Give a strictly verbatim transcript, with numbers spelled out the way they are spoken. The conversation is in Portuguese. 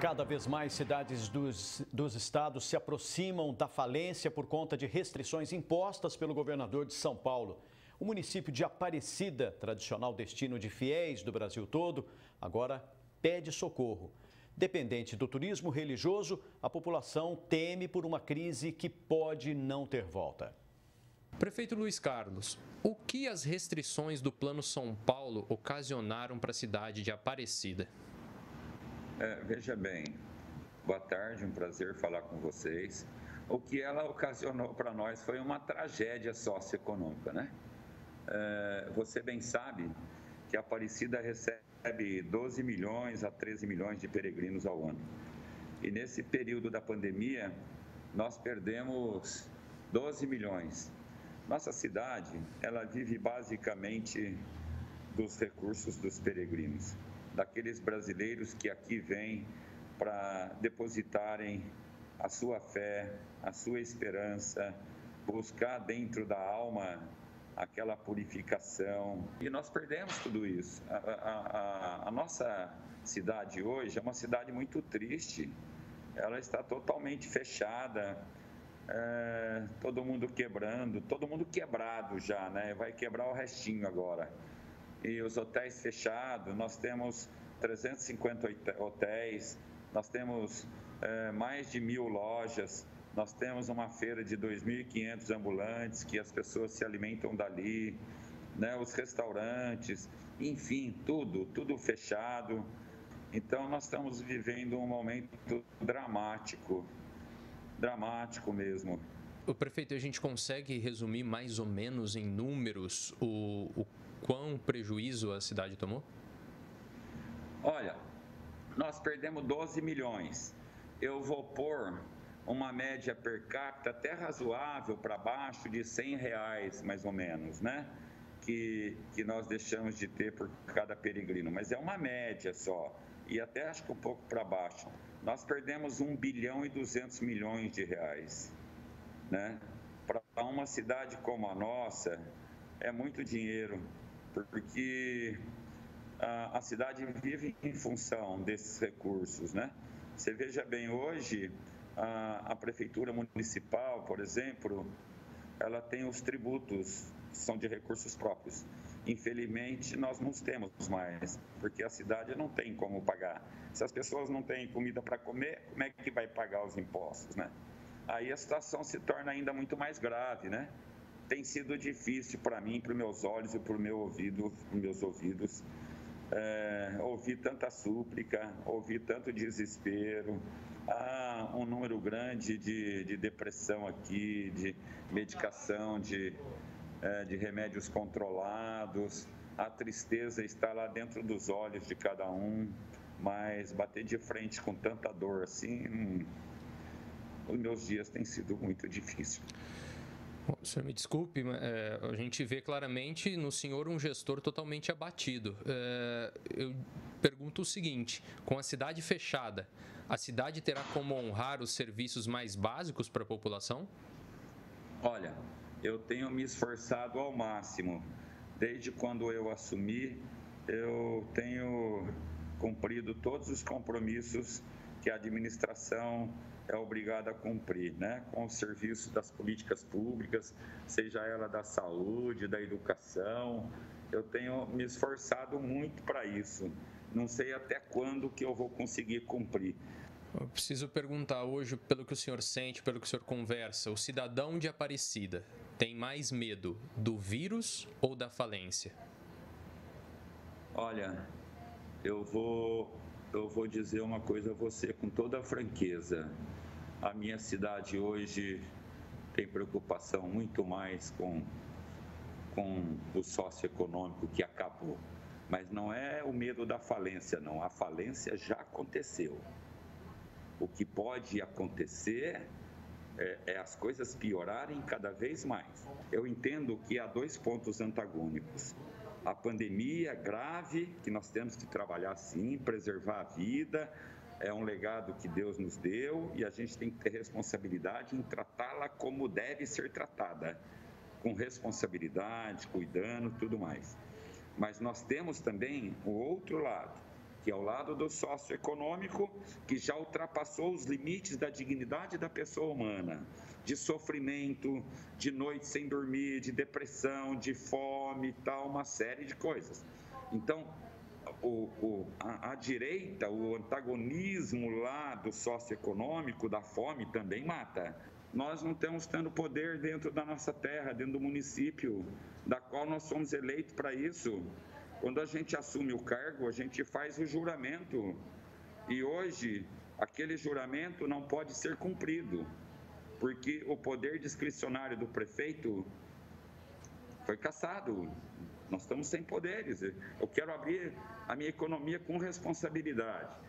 Cada vez mais cidades dos, dos estados se aproximam da falência por conta de restrições impostas pelo governador de São Paulo. O município de Aparecida, tradicional destino de fiéis do Brasil todo, agora pede socorro. Dependente do turismo religioso, a população teme por uma crise que pode não ter volta. Prefeito Luiz Carlos, o que as restrições do Plano São Paulo ocasionaram para a cidade de Aparecida? É, veja bem, boa tarde, um prazer falar com vocês. O que ela ocasionou para nós foi uma tragédia socioeconômica, né? É, você bem sabe que a Aparecida recebe doze milhões a treze milhões de peregrinos ao ano. E nesse período da pandemia, nós perdemos doze milhões. Nossa cidade, ela vive basicamente dos recursos dos peregrinos, daqueles brasileiros que aqui vêm para depositarem a sua fé, a sua esperança, buscar dentro da alma aquela purificação. E nós perdemos tudo isso. A, a, a, a nossa cidade hoje é uma cidade muito triste. Ela está totalmente fechada, é, todo mundo quebrando, todo mundo quebrado já, né? Vai quebrar o restinho agora. E os hotéis fechados, nós temos trezentos e cinquenta hotéis, nós temos é, mais de mil lojas, nós temos uma feira de dois mil e quinhentos ambulantes que as pessoas se alimentam dali, né, os restaurantes, enfim, tudo, tudo fechado. Então, nós estamos vivendo um momento dramático, dramático mesmo. O prefeito, a gente consegue resumir mais ou menos em números o, o quão prejuízo a cidade tomou? Olha, nós perdemos doze milhões. Eu vou pôr uma média per capita até razoável para baixo de cem reais, mais ou menos, né? Que, que nós deixamos de ter por cada peregrino. Mas é uma média só. E até acho que um pouco para baixo. Nós perdemos um bilhão e duzentos milhões de reais. Né? Para uma cidade como a nossa, é muito dinheiro, porque a, a cidade vive em função desses recursos, né? Você veja bem, hoje a, a prefeitura municipal, por exemplo, ela tem os tributos, que são de recursos próprios. Infelizmente, nós não temos mais, porque a cidade não tem como pagar. Se as pessoas não têm comida para comer, como é que vai pagar os impostos, né? Aí a situação se torna ainda muito mais grave, né? Tem sido difícil para mim, para os meus olhos e para o meu ouvido, para os meus ouvidos, é, ouvir tanta súplica, ouvir tanto desespero. Há um número grande de, de depressão aqui, de medicação, de, é, de remédios controlados. A tristeza está lá dentro dos olhos de cada um, mas bater de frente com tanta dor assim... Hum, os meus dias têm sido muito difíceis. Bom, o senhor me desculpe, mas, é, a gente vê claramente no senhor um gestor totalmente abatido. É, eu pergunto o seguinte, com a cidade fechada, a cidade terá como honrar os serviços mais básicos para a população? Olha, eu tenho me esforçado ao máximo. Desde quando eu assumi, eu tenho cumprido todos os compromissos que a administração é obrigada a cumprir, né? Com o serviço das políticas públicas, seja ela da saúde, da educação. Eu tenho me esforçado muito para isso. Não sei até quando que eu vou conseguir cumprir. Eu preciso perguntar hoje, pelo que o senhor sente, pelo que o senhor conversa, o cidadão de Aparecida tem mais medo do vírus ou da falência? Olha, eu vou... Eu vou dizer uma coisa a você com toda a franqueza. A minha cidade hoje tem preocupação muito mais com, com o socioeconômico que acabou. Mas não é o medo da falência, não. A falência já aconteceu. O que pode acontecer é, é as coisas piorarem cada vez mais. Eu entendo que há dois pontos antagônicos. A pandemia grave, que nós temos que trabalhar sim, preservar a vida, é um legado que Deus nos deu e a gente tem que ter responsabilidade em tratá-la como deve ser tratada, com responsabilidade, cuidando, tudo mais. Mas nós temos também o outro lado, que é o lado do socioeconômico, que já ultrapassou os limites da dignidade da pessoa humana, de sofrimento, de noite sem dormir, de depressão, de fome e tal, uma série de coisas. Então, o, o, a, a direita, o antagonismo lá do socioeconômico, da fome, também mata. Nós não estamos tendo poder dentro da nossa terra, dentro do município, da qual nós somos eleitos para isso. Quando a gente assume o cargo, a gente faz o juramento. E hoje, aquele juramento não pode ser cumprido, porque o poder discricionário do prefeito foi cassado. Nós estamos sem poderes. Eu quero abrir a minha economia com responsabilidade.